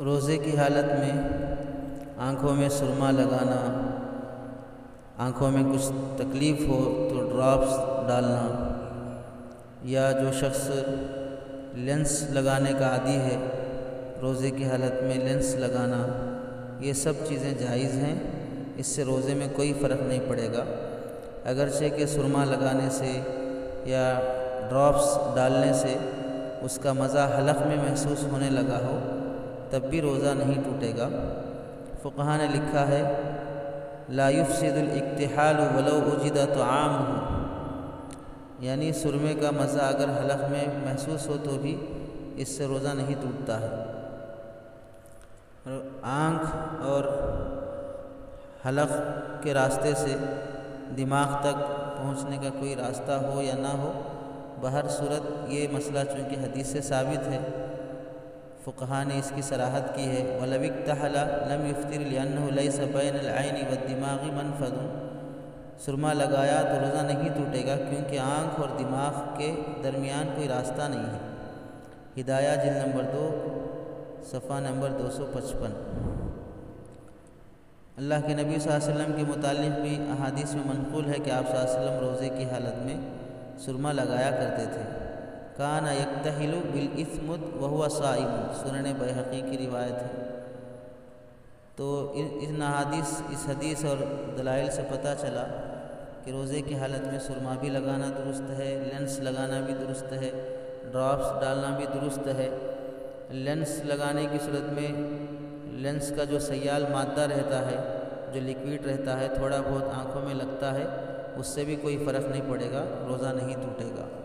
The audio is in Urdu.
روزے کی حالت میں آنکھوں میں سرما لگانا، آنکھوں میں کچھ تکلیف ہو تو ڈراپس ڈالنا، یا جو شخص لینس لگانے کا عادی ہے روزے کی حالت میں لینس لگانا، یہ سب چیزیں جائز ہیں۔ اس سے روزے میں کوئی فرق نہیں پڑے گا، اگرچہ کہ سرما لگانے سے یا ڈراپس ڈالنے سے اس کا مزہ حلق میں محسوس ہونے لگا ہو تب بھی روزہ نہیں ٹوٹے گا۔ فقہاء نے لکھا ہے لا يفسد الاکتحال ولو وجد طعامہ، یعنی سرمے کا مزہ اگر حلق میں محسوس ہو تو بھی اس سے روزہ نہیں ٹوٹتا ہے۔ آنکھ اور حلق کے راستے سے دماغ تک پہنچنے کا کوئی راستہ ہو یا نہ ہو، بہر صورت یہ مسئلہ چونکہ حدیث سے ثابت ہے، فقہاء نے اس کی صراحت کی ہے وَلَوِ اكْتَحَلَ لَمْ يُفْطِرْ لِأَنَّهُ لَيْسَ بَيْنَ الْعَيْنِ وَالدِّمَاغِ مَنْفَذٌ، سرما لگایا تو روزہ نہیں ٹوٹے گا کیونکہ آنکھ اور دماغ کے درمیان کوئی راستہ نہیں ہے۔ ہدایہ جلد نمبر 2 صفحہ نمبر 255۔ اللہ کے نبی صلی اللہ علیہ وسلم کے متعلق بھی احادیث میں منقول ہے کہ آپ صلی اللہ علیہ وسلم روزے کی حالت میں سرما لگایا کرتے تھے۔ کان یکتحل بالاثمد وهو صائم، سنن بیہقی کی روایت ہے۔ تو اس حدیث اور دلائل سے پتہ چلا کہ روزے کی حالت میں سرما بھی لگانا درست ہے، لینس لگانا بھی درست ہے، ڈراپس ڈالنا بھی درست ہے۔ لینس لگانے کی صورت میں لینس کا جو سیال مادہ رہتا ہے، جو لیکوڈ رہتا ہے، تھوڑا بہت آنکھوں میں لگتا ہے، اس سے بھی کوئی فرق نہیں پڑے گا، روزہ نہیں ٹوٹے گا۔